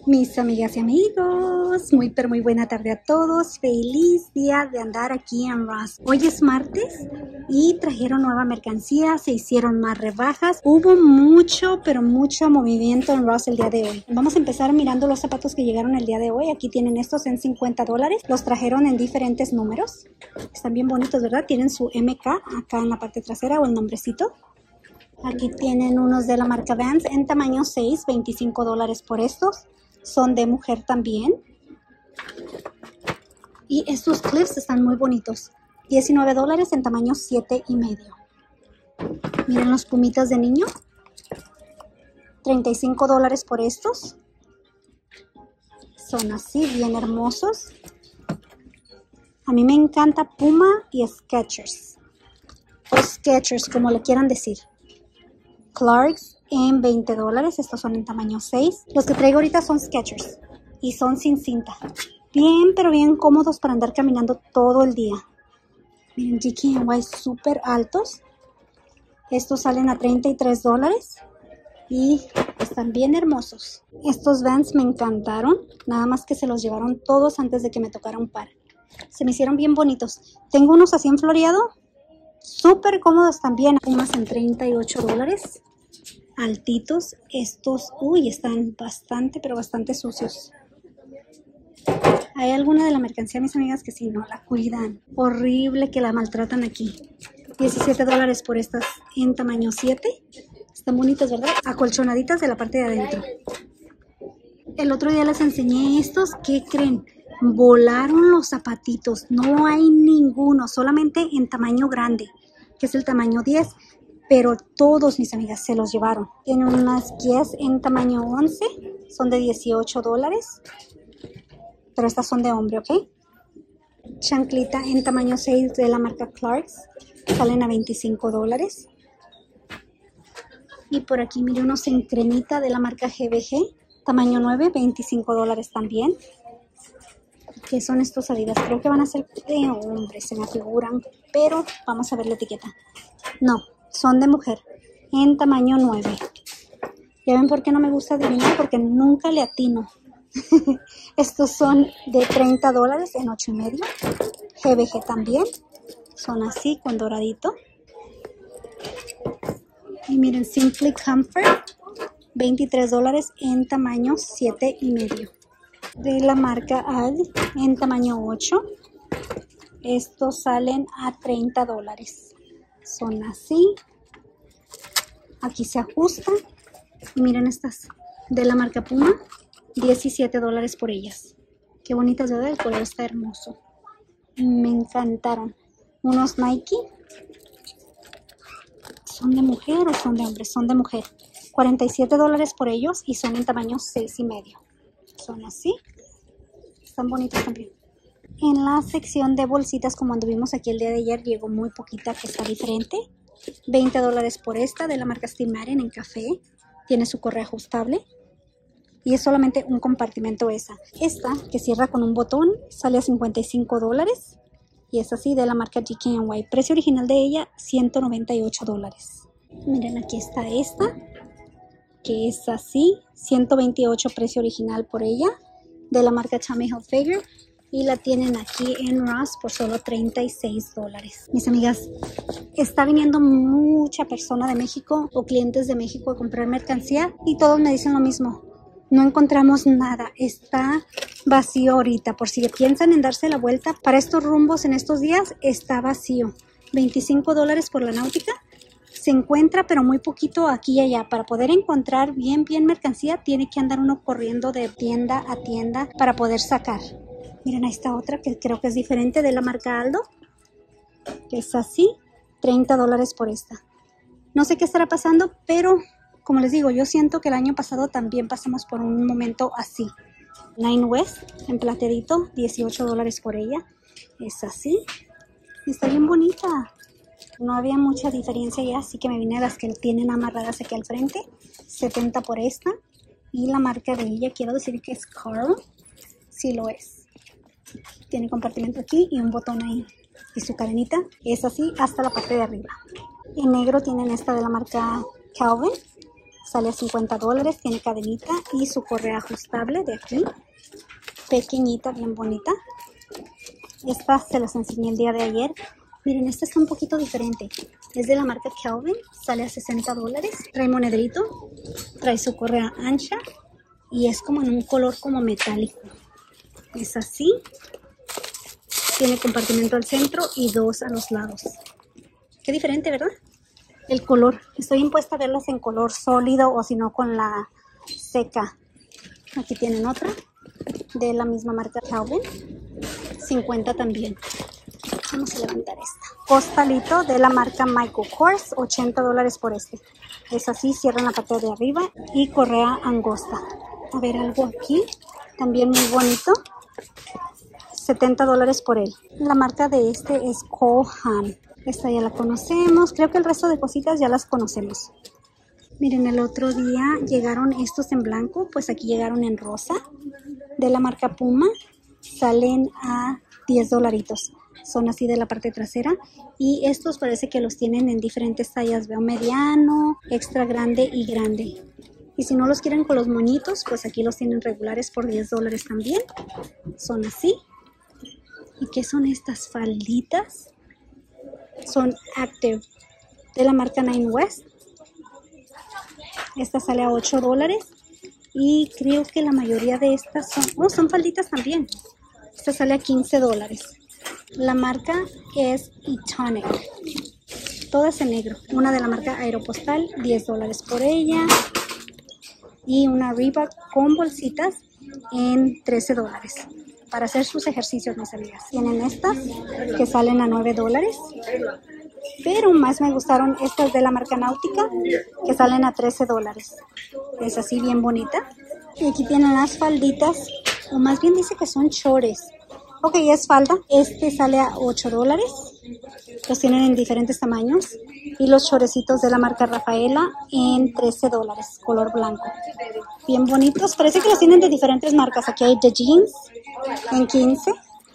Mis amigas y amigos, muy pero muy buena tarde a todos. Feliz día de andar aquí en Ross. Hoy es martes y trajeron nueva mercancía, se hicieron más rebajas. Hubo mucho pero mucho movimiento en Ross el día de hoy. Vamos a empezar mirando los zapatos que llegaron el día de hoy. Aquí tienen estos en $50. Los trajeron en diferentes números. Están bien bonitos, ¿verdad? Tienen su MK acá en la parte trasera o el nombrecito. Aquí tienen unos de la marca Vans en tamaño 6, $25 por estos. Son de mujer también. Y estos clips están muy bonitos. $19 en tamaño 7,5. Miren los pumitas de niño. $35 por estos. Son así, bien hermosos. A mí me encanta Puma y Skechers. O Skechers, como le quieran decir. Clarks en $20. Estos son en tamaño 6. Los que traigo ahorita son Skechers. Y son sin cinta. Bien, pero bien cómodos para andar caminando todo el día. Miren, DKNY súper altos. Estos salen a $33. Y están bien hermosos. Estos Vans me encantaron. Nada más que se los llevaron todos antes de que me tocara un par. Se me hicieron bien bonitos. Tengo unos así en floreado. Súper cómodos también. Unos en $38. Altitos. Estos, están bastante, pero bastante sucios. Hay alguna de la mercancía, mis amigas, que si no la cuidan. Horrible que la maltratan aquí. $17 por estas en tamaño 7. Están bonitas, ¿verdad? Acolchonaditas de la parte de adentro. El otro día les enseñé estos. ¿Qué creen? Volaron los zapatitos. No hay ninguno. Solamente en tamaño grande, que es el tamaño 10. Pero todos, mis amigas, se los llevaron. Tienen unas guías en tamaño 11. Son de $18. Pero estas son de hombre, ¿ok? Chanclita en tamaño 6 de la marca Clarks. Salen a $25. Y por aquí, mire, unos en cremita de la marca GBG. Tamaño 9, $25 también. ¿Qué son estos Adidas? Creo que van a ser de hombre, se me figuran. Pero vamos a ver la etiqueta. No, son de mujer. En tamaño 9. ¿Ya ven por qué no me gusta adivinar? Porque nunca le atino. Estos son de $30 en 8,5. GBG también. Son así con doradito. Y miren, Simply Comfort. $23 en tamaño 7,5. De la marca AD en tamaño 8. Estos salen a $30. Son así. Aquí se ajustan. Y miren estas de la marca Puma. $17 por ellas. Qué bonitas, ¿verdad? El color está hermoso. Me encantaron. Unos Nike. ¿Son de mujer o son de hombre? Son de mujer. $47 por ellos y son en tamaño 6,5. Son así. Están bonitos también. En la sección de bolsitas, como anduvimos aquí el día de ayer, llegó muy poquita que está diferente. $20 por esta de la marca Steve Madden en café. Tiene su correa ajustable. Y es solamente un compartimento esa. Esta, que cierra con un botón, sale a $55. Y es así de la marca DKNY. Precio original de ella, $198. Miren, aquí está esta, que es así. $128 precio original por ella. De la marca Tommy Hilfiger. Y la tienen aquí en Ross por solo $36. Mis amigas, está viniendo mucha persona de México o clientes de México a comprar mercancía. Y todos me dicen lo mismo. No encontramos nada, está vacío ahorita. Por si piensan en darse la vuelta para estos rumbos en estos días, está vacío. $25 por la náutica. Se encuentra pero muy poquito aquí y allá. Para poder encontrar bien mercancía, tiene que andar uno corriendo de tienda a tienda para poder sacar. Miren, ahí está otra que creo que es diferente, de la marca Aldo. Que es así, $30 por esta. No sé qué estará pasando, pero como les digo, yo siento que el año pasado también pasamos por un momento así. Nine West en plateadito, $18 por ella. Es así. Está bien bonita. No había mucha diferencia ya, así que me vine a las que tienen amarradas aquí al frente. $70 por esta. Y la marca de ella, quiero decir que es Carl. Sí lo es. Tiene compartimento aquí y un botón ahí. Y su cadenita es así hasta la parte de arriba. En negro tienen esta de la marca Calvin. Sale a $50, tiene cadenita y su correa ajustable de aquí. Pequeñita, bien bonita. Esta se las enseñé el día de ayer. Miren, esta está un poquito diferente. Es de la marca Calvin, sale a $60. Trae monederito, trae su correa ancha y es como en un color como metálico. Es así. Tiene compartimento al centro y 2 a los lados. Qué diferente, ¿verdad? El color. Estoy impuesta a verlas en color sólido o si no con la seca. Aquí tienen otra de la misma marca Calvin. 50 también. Vamos a levantar esta. Costalito de la marca Michael Kors. $80 por este. Es así, cierran la parte de arriba y correa angosta. A ver, algo aquí. También muy bonito. $70 por él. La marca de este es Cole Haan. Esta ya la conocemos. Creo que el resto de cositas ya las conocemos. Miren, el otro día llegaron estos en blanco. Pues aquí llegaron en rosa. De la marca Puma. Salen a $10. Son así de la parte trasera. Y estos parece que los tienen en diferentes tallas. Veo mediano, extra grande y grande. Y si no los quieren con los moñitos, pues aquí los tienen regulares por $10 también. Son así. ¿Y qué son estas falditas? Son Active de la marca Nine West. Esta sale a $8 y creo que la mayoría de estas son falditas también. Esta sale a $15. La marca es Etonic. Todas en negro. Una de la marca Aeropostal, $10 por ella. Y una Reebok con bolsitas en $13. Para hacer sus ejercicios, mis amigas. Tienen estas que salen a $9. Pero más me gustaron estas de la marca Náutica que salen a $13. Es así bien bonita. Y aquí tienen las falditas, o más bien dice que son chores. Ok, es falda. Este sale a $8. Los tienen en diferentes tamaños. Y los chorecitos de la marca Rafaela en $13, color blanco. Bien bonitos. Parece que los tienen de diferentes marcas. Aquí hay de jeans en 15.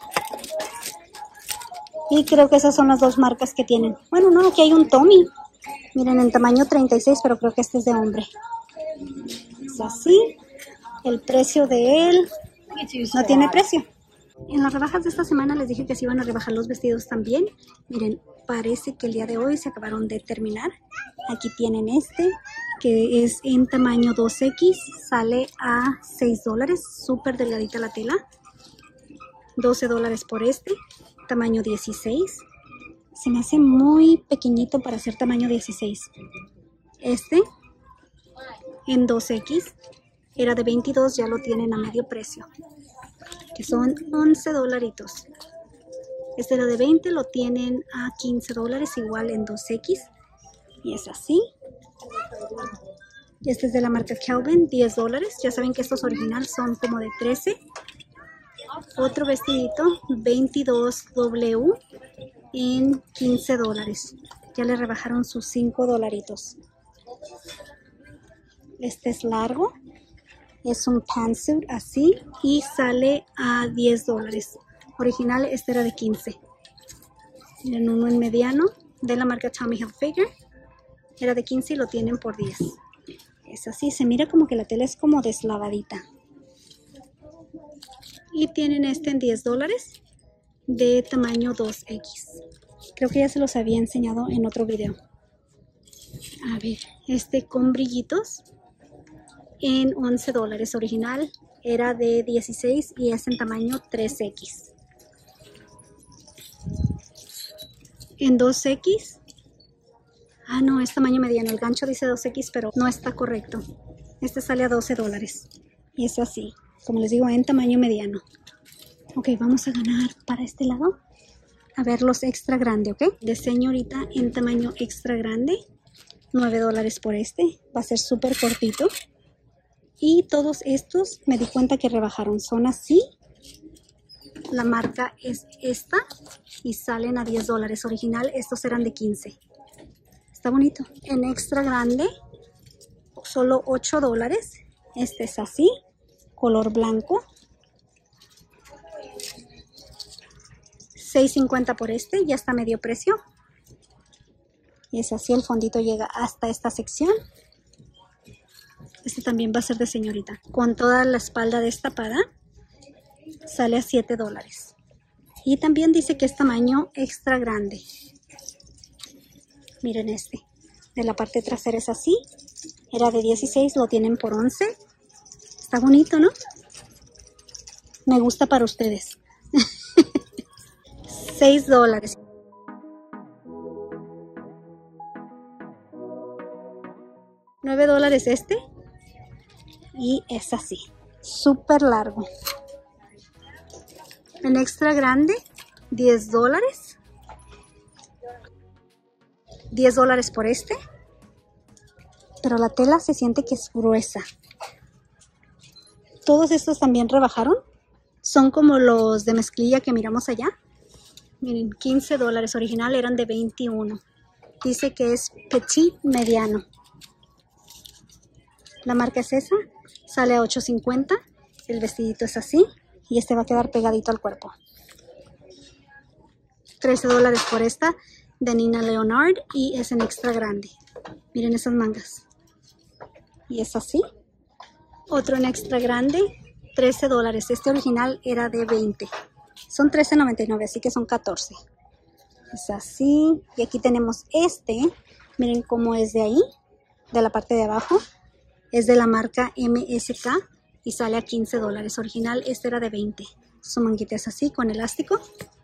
Y creo que esas son las dos marcas que tienen. Bueno, no, aquí hay un Tommy. Miren, en tamaño 36, pero creo que este es de hombre. Es así. El precio de él no tiene precio. En las rebajas de esta semana les dije que se iban a rebajar los vestidos también. Miren, parece que el día de hoy se acabaron de terminar. Aquí tienen este, que es en tamaño 2X. Sale a $6. Súper delgadita la tela. $12 por este. Tamaño 16. Se me hace muy pequeñito para ser tamaño 16. Este en 2X era de 22, ya lo tienen a medio precio, que son $11. Este era de 20, lo tienen a $15, igual en 2X. Y es así. Y este es de la marca Calvin, $10. Ya saben que estos originales son como de 13. Otro vestidito, 22W en $15. Ya le rebajaron sus $5. Este es largo. Es un pantsuit así y sale a $10. Original este era de 15. Miren, uno en mediano de la marca Tommy Hilfiger. Era de 15 y lo tienen por 10. Es así, se mira como que la tela es como deslavadita. Y tienen este en $10 de tamaño 2X. Creo que ya se los había enseñado en otro video. A ver, este con brillitos en $11. Original era de 16 y es en tamaño 3X. En 2X. Ah, no, es tamaño mediano. El gancho dice 2X, pero no está correcto. Este sale a $12. Y es así, como les digo, en tamaño mediano. Ok, vamos a ganar para este lado. A ver los extra grande, ¿ok? De señorita en tamaño extra grande. $9 por este. Va a ser súper cortito. Y todos estos me di cuenta que rebajaron. Son así. La marca es esta. Y salen a $10. Original, estos eran de 15. Está bonito. En extra grande, solo $8. Este es así. Color blanco. $6.50 por este. Ya está a medio precio. Y es así, el fondito llega hasta esta sección. Este también va a ser de señorita. Con toda la espalda destapada. Sale a $7. Y también dice que es tamaño extra grande. Miren este. De la parte trasera es así. Era de 16, lo tienen por 11. Está bonito, ¿no? Me gusta para ustedes. $6. $9 este. Y es así. Súper largo. En extra grande, $10. $10 por este. Pero la tela se siente que es gruesa. Todos estos también rebajaron. Son como los de mezclilla que miramos allá. Miren, $15. Original eran de 21. Dice que es petit mediano. La marca es esa. Sale a $8.50. El vestidito es así. Y este va a quedar pegadito al cuerpo. $13 por esta de Nina Leonard. Y es en extra grande. Miren esas mangas. Y es así. Otro en extra grande. $13. Este original era de 20. Son $13.99, así que son 14. Es así. Y aquí tenemos este. Miren cómo es de ahí. De la parte de abajo. Es de la marca MSK. Y sale a $15. Original, este era de 20. Su manguita es así, con elástico.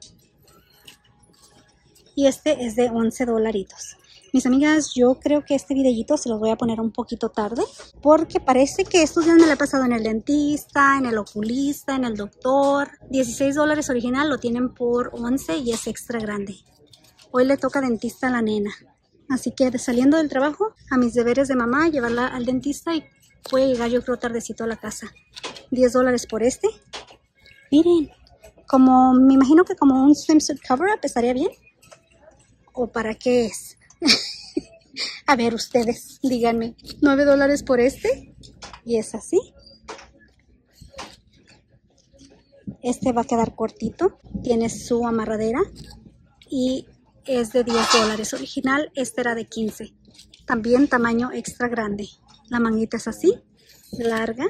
Y este es de $11. Mis amigas, yo creo que este videito se los voy a poner un poquito tarde. Porque parece que estos días me lo he pasado en el dentista, en el oculista, en el doctor. $16 original, lo tienen por 11 y es extra grande. Hoy le toca dentista a la nena. Así que saliendo del trabajo, a mis deberes de mamá, llevarla al dentista y puede llegar yo creo tardecito a la casa. $10 por este. Miren, como me imagino que como un swimsuit cover-up estaría bien. ¿O para qué es? A ver ustedes, díganme. $9 por este. Y es así. Este va a quedar cortito. Tiene su amarradera. Y es de $10. Original, este era de 15. También tamaño extra grande. La manguita es así, larga.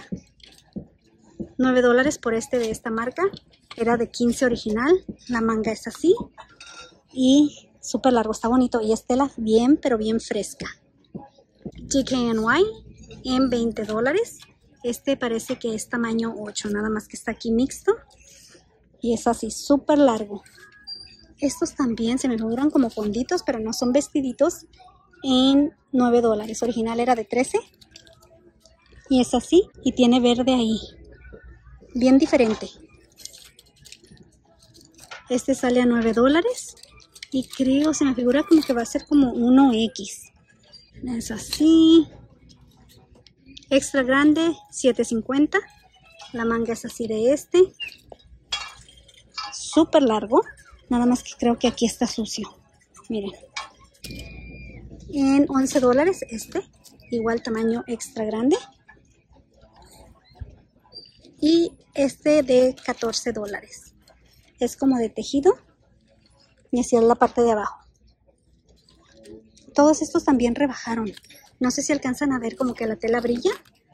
$9 por este de esta marca. Era de 15 original. La manga es así. Y súper largo, está bonito. Y es tela bien, pero bien fresca. DKNY en $20. Este parece que es tamaño 8, nada más que está aquí mixto. Y es así, súper largo. Estos también se me figuran como fonditos, pero no son vestiditos. En $9. Original era de 13. Y es así. Y tiene verde ahí. Bien diferente. Este sale a $9. Y creo, se me figura como que va a ser como 1X. Es así. Extra grande, $7.50. La manga es así de este. Súper largo. Nada más que creo que aquí está sucio. Miren. En $11 este. Igual tamaño extra grande. Y este de $14. Es como de tejido. Y así es la parte de abajo. Todos estos también rebajaron. No sé si alcanzan a ver como que la tela brilla.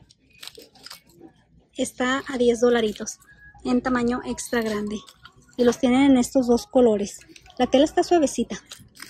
Está a $10. En tamaño extra grande. Y los tienen en estos dos colores. La tela está suavecita.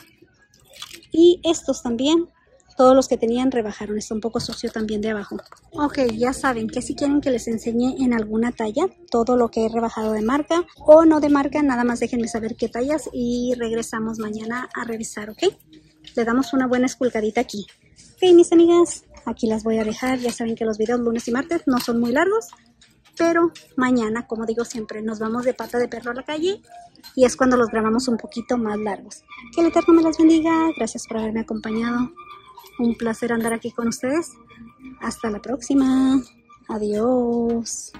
Y estos también. Todos los que tenían rebajaron. Está un poco sucio también de abajo. Ok, ya saben que si quieren que les enseñe en alguna talla todo lo que he rebajado de marca o no de marca, nada más déjenme saber qué tallas y regresamos mañana a revisar, ¿ok? Le damos una buena esculcadita aquí. Ok, mis amigas, aquí las voy a dejar. Ya saben que los videos lunes y martes no son muy largos, pero mañana, como digo siempre, nos vamos de pata de perro a la calle y es cuando los grabamos un poquito más largos. Que el Eterno me las bendiga. Gracias por haberme acompañado. Un placer andar aquí con ustedes. Hasta la próxima. Adiós.